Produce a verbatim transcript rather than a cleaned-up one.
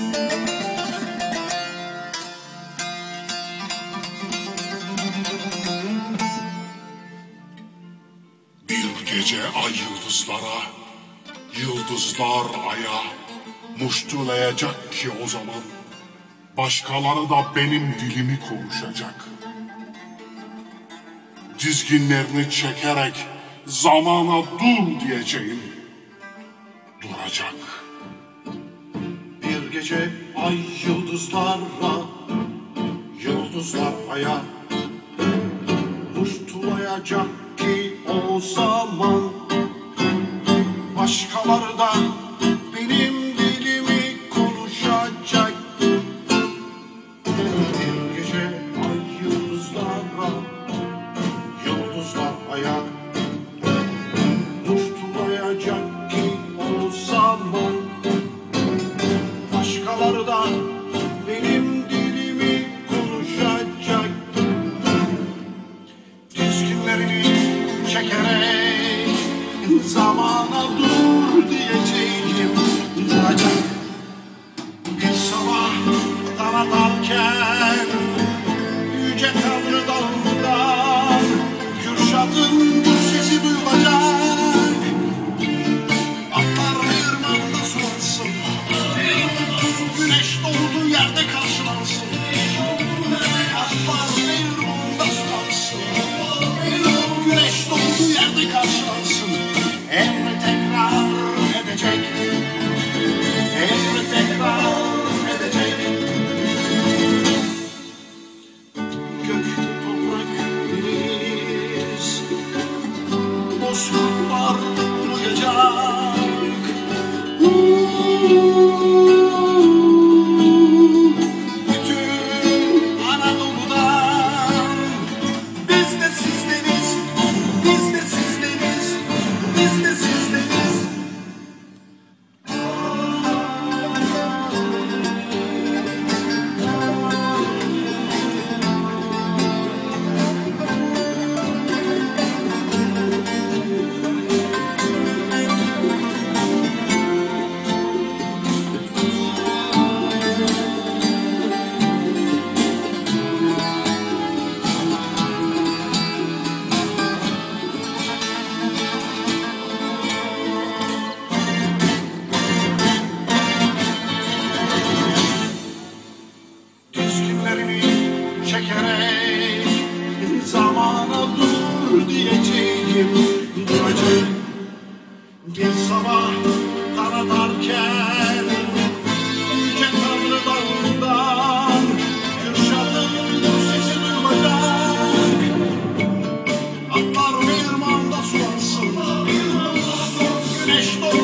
Bir gece ay yıldızlara, yıldızlar aya muştulayacak ki o zaman başkaları da benim dilimi konuşacak. Dizginlerini çekerek zamana dur diyeceğim, duracak. Bir gece ay yıldızlara, yıldızlar aya muştulayacak ki o zaman başkaları da benim dilimi konuşacak. Bir gece ay yıldızlara, yıldızlar aya muştulayacak ki o zaman başkaları da benim dilimi konuşacak. Dizginlerini çekerek zamana dur diyeceğim, duracak. Bir sabah daradarken yüce Tanrı dalından Kürşat'ın bu sesi duyulacak. Atlar ırmağında sulansın, güneş doğduğu yerde karşılansın. Atlar ırmağında sulansın, güneş doğduğu yerde karşılansın. Emri tekrar edecek, emri tekrar edecek. Gök, toprak, deniz, bozkurtlar duyacak. Bütün Anadolu'dan biz de sizdeniz, biz de sizdeniz, biz de sizdeniz. Dizginlerini çekerek zamana dur diyeceğim, duracak. Bir sabah daradarken yüce Tanrı dalından Kürşat'ın bu sesi duyulacak. Atlar ırmağında sulansın, güneş doğduğu